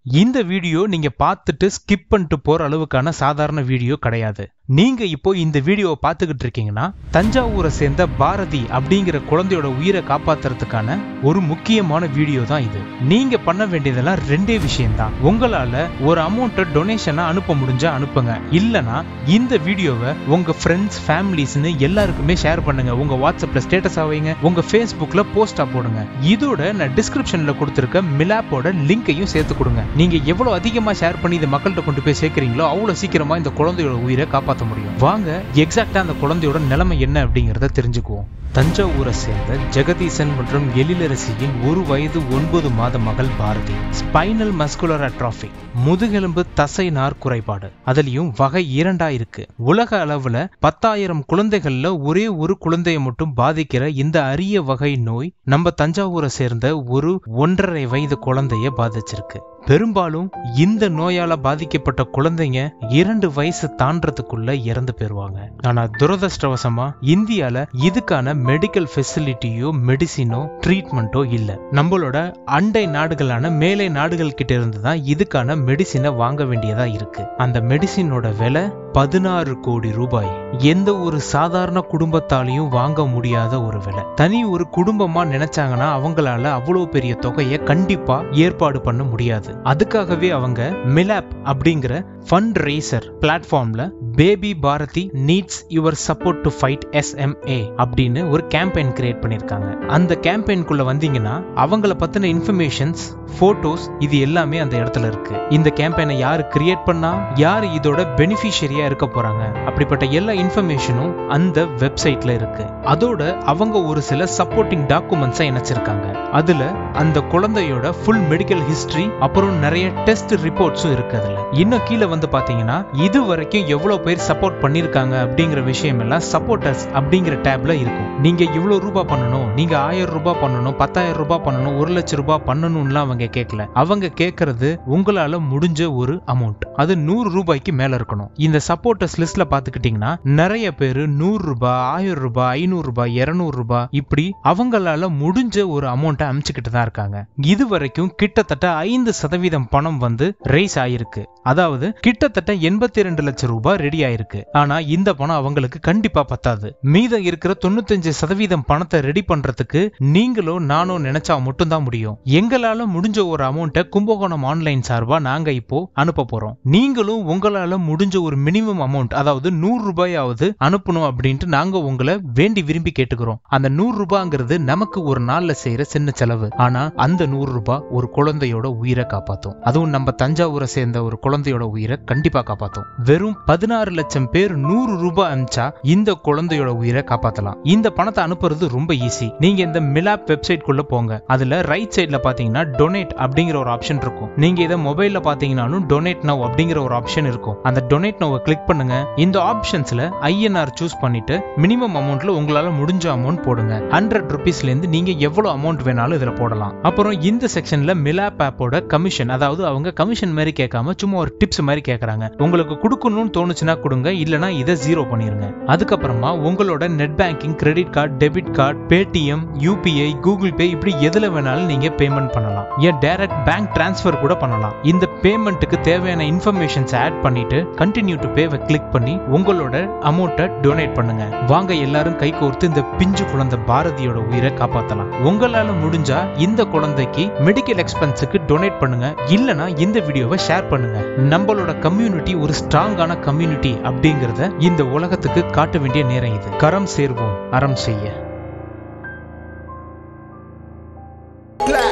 இந்த வீடியோ நீங்க பார்த்துட்டு ஸ்கிப் பண்ணிட்டு போற அளவுக்கான சாதாரண வீடியோ கிடையாது. நீங்க இப்போ இந்த வீடியோவை பார்த்துக்கிட்டு இருக்கீங்கன்னா தஞ்சாவூரை சேர்ந்த பாரதி அப்படிங்கிற குழந்தையோட உயிரை காப்பாத்துறதுக்கான ஒரு முக்கியமான வீடியோ தான் இது. நீங்க பண்ண வேண்டியதெல்லாம் ரெண்டே விஷயம்தான். உங்களால ஒரு அமௌண்ட் டொனேஷனை அனுப்ப முடிஞ்சா அனுப்புங்க, இல்லனா இந்த வீடியோவை உங்க ஃப்ரெண்ட்ஸ் ஃபேமிலிஸ்னு எல்லாருக்குமே ஷேர் பண்ணுங்க. உங்க வாட்ஸ்அப்ல ஸ்டேட்டஸ் ஆவீங்க, உங்க ஃபேஸ்புக்ல போஸ்டா போடுங்க. இதோட நான் டிஸ்கிரிப்ஷன்ல கொடுத்திருக்க மிலாப்போட லிங்கையும் சேர்த்து கொடுங்க. நீங்க எவ்வளவு அதிகமா ஷேர் பண்ணி இதை மக்கள்கிட்ட கொண்டு போய் சேர்க்கிறீங்களோ அவ்வளவு சீக்கிரமா இந்த குழந்தையோட உயிரை காப்பாற்ற முடியும். வாங்க எக்ஸாக்டா அந்த குழந்தையோட நிலைமை என்ன அப்படிங்கறத தெரிஞ்சுக்குவோம். தஞ்சாவூரை சேர்ந்த ஜெகதீசன் மற்றும் எழிலரசியின் 1 வயது 9 மாத மகள் பாரதி ஸ்பைனல் மஸ்குலர் அட்ராஃபி, முதுகெலும்பு தசை நார் குறைபாடு, அதுலயும் வகை 2 இருக்கு. உலக அளவுல 10,000 குழந்தைகள்ல ஒரே ஒரு குழந்தையை மட்டும் பாதிக்கிற இந்த அரிய வகை நோய் நம்ம தஞ்சாவூரை சேர்ந்த ஒரு 1.5 வயது குழந்தைய பாதிச்சிருக்கு. பெரும்பாலும் இந்த நோயால பாதிக்கப்பட்ட குழந்தைங்க 2 வயசு தாண்டறதுக்குள்ள இறந்து போயிருவாங்க. ஆனா துரதிர்ஷ்டவசமா இந்தியால இதுக்கான மெடிக்கல் ஃபெசிலிட்டியோ மெடிசினோ ட்ரீட்மெண்ட்டோ இல்ல. நம்மளோட அண்டை நாடுகளான மேலை நாடுகள் கிட்ட இருந்து தான் இதுக்கான மெடிசினை வாங்க வேண்டியதா இருக்கு. அந்த மெடிசினோட விலை 16 கோடி ரூபாய். எந்த ஒரு சாதாரண குடும்பத்தாலையும் வாங்க முடியாத ஒரு விலை. தனி ஒரு குடும்பமா நினைச்சாங்கன்னா அவங்களால அவ்வளவு பெரிய தொகையை கண்டிப்பா ஏற்பாடு பண்ண முடியாது. அதுக்காகவே அவங்க மிலாப் அப்படிங்கிற ஃபண்ட் ரேசர் பிளாட்ஃபார்ம்ல baby Bharathi needs your support to fight SMA அப்படின்னு ஒரு கேம்பெயின் கிரியேட் பண்ணிருக்காங்க. அந்த கேம்பெயின்குள்ள வந்தீங்கன்னா அவங்கள பத்தின இன்ஃபர்மேஷன்ஸ், போட்டோஸ் இது எல்லாமே அந்த இடத்துல இருக்கு. இந்த கேம்பெயினை யாரு கிரியேட் பண்ணா, யாரு இதோட பெனிஃபிஷியரியா இருக்க போறாங்க, அப்படிப்பட்ட எல்லா இன்ஃபர்மேஷனும் அந்த வெப்சைட்ல இருக்கு. அதோட அவங்க ஒரு சில சப்போர்ட்டிங் டாக்குமெண்ட்ஸை இணைச்சிருக்காங்க. அதுல அந்த குழந்தையோட ஃபுல் மெடிக்கல் ஹிஸ்டரி, அப்புறம் நிறைய டெஸ்ட் ரிப்போர்ட்ஸும் இருக்கு. அதுல இன்னும் கீழே வந்து பாத்தீங்கன்னா இது வரைக்கும் எவ்வளவு பேர் சப்போர்ட் பண்ணிருக்காங்க அப்படிங்கிற விஷயம் எல்லாம் சப்போர்ட்டர்ஸ் அப்படிங்கிற டேப்ல இருக்கும். நீங்க இவ்வளவு ரூபாய் பண்ணணும், நீங்க 1000 ரூபாய் பண்ணணும், 10,000 ரூபாய் பண்ணணும், 1 லட்சம் ரூபாய் பண்ணணும்லாம் அவங்க கேட்கல. அவங்க கேட்கறது உங்களால முடிஞ்ச ஒரு அமௌண்ட். அது 100 ரூபாய்க்கு மேல இருக்கணும். இந்த சப்போர்ட்டர்ஸ் லிஸ்ட்ல பாத்துக்கிட்டீங்கன்னா நிறைய பேரு 100 ரூபாய், 1000 ரூபாய், 500 ரூபாய், 200 ரூபாய் இப்படி அவங்களால முடிஞ்ச ஒரு அமௌண்ட்டை அனுப்பிச்சுக்கிட்டு தான் இருக்காங்க. இது வரைக்கும் கிட்டத்தட்ட 5% பணம் வந்து ரைஸ் ஆயிருக்கு. அதாவது கிட்டத்தட்ட 82 லட்சம் ரூபாய் ரெடி ஆயிருக்கு. ஆனா இந்த பணம் அவங்களுக்கு கண்டிப்பா பத்தாது. மீதம் இருக்கிற 95% பணத்தை ரெடி பண்றதுக்கு நீங்களோ நானோ நினைச்சா மட்டும் தான் முடியும். எங்களால முடிஞ்ச ஒரு அமௌண்ட்டை கும்பகோணம் ஆன்லைன் சார்பா நாங்க இப்போ அனுப்ப போறோம். நீங்களும் உங்களால முடிஞ்ச ஒரு மினிமம் அமௌண்ட், அதாவது 100 ரூபாயாவது அனுப்பணும் அப்படின்ட்டு நாங்க உங்களை வேண்டி விரும்பி கேட்டுக்கிறோம். அந்த 100 ரூபாங்கிறது நமக்கு ஒரு நாள்ல செய்யற சின்ன செலவு. ஆனா அந்த 100 ரூபாய் ஒரு குழந்தையோட உயிரை காப்பாத்தும். அதுவும் நம்ம தஞ்சாவூரை சேர்ந்த ஒரு குழந்தையோட உயிரை கண்டிப்பா காப்பாத்தும். வெறும் 16 லட்சம் பேர் 100 ரூபாய் அனுப்பிச்சா இந்த குழந்தையோட உயிரை காப்பாத்தலாம். இந்த பணத்தை அனுப்புறது ரொம்ப ஈஸி. நீங்க இந்த மிலாப் வெப்சைட் குள்ள போங்க. அதுல ரைட் சைட்ல பாத்தீங்கன்னா டொனேட் அப்படிங்கிற ஒரு ஆப்ஷன் இருக்கும். நீங்க இதை மொபைல்ல பாத்தீங்கன்னாலும் டொனேட் நவ் அப்படிங்கிற ஒரு ஆப்ஷன் இருக்கும். அந்த டொனேட் நவ் கிளிக் பண்ணுங்க. இந்த ஆப்ஷன்ஸ்ல INR சூஸ் பண்ணிட்டு மினிமம் அமௌண்ட்ல உங்களால முடிஞ்ச அமௌண்ட் போடுங்க. 100 ரூபீஸ்ல இருந்து நீங்க எவ்வளவு அமௌண்ட் வேணாலும் இதுல போடலாம். அப்புறம் இந்த செக்ஷன்ல மிலாப் ஆப்போட கமிஷன், அதாவது அவங்க கமிஷன் மாதிரி கேட்காம சும்மா ஒரு டிப்ஸ் மாதிரி கேக்குறாங்க. உங்களுக்கு கொடுக்கணும்னு தோணுச்சுன்னா கொடுங்க, இல்லனா இதை 0 பண்ணிருங்க. அதுக்கப்புறமா உங்களோட net banking, credit card, debit card, Paytm, UPI, Google pay இப்படி எதுல வேணாலும் நீங்க பேமெண்ட் பண்ணலாம். ஏன் டைரக்ட் பேங்க் டிரான்ஸ்ஃபர் கூட பண்ணலாம். இந்த பேமெண்ட்டுக்கு தேவையான இன்ஃபர்மேஷன்ஸ் ஆட் பண்ணிட்டு கண்டினியூ டு பேவை கிளிக் பண்ணி உங்களோட அமௌண்ட்டை டொனேட் பண்ணுங்க. வாங்க எல்லாரும் கை கோர்த்து இந்த பிஞ்சு குழந்தை பாரதியோட உயிரை காப்பாத்தலாம். உங்களால முடிஞ்சா இந்த குழந்தைக்கு மெடிக்கல் எக்ஸ்பென்ஸுக்கு டொனேட் பண்ணுங்க, இல்லனா இந்த வீடியோவை ஷேர் பண்ணுங்க. நம்மளோட கம்யூனிட்டி ஒரு ஸ்ட்ராங்கான கம்யூனிட்டி அப்படிங்கறத இந்த உலகத்துக்கு காட்ட வேண்டிய நேரம் இது. கரம் சேர்வோம் அறம் செய்ய.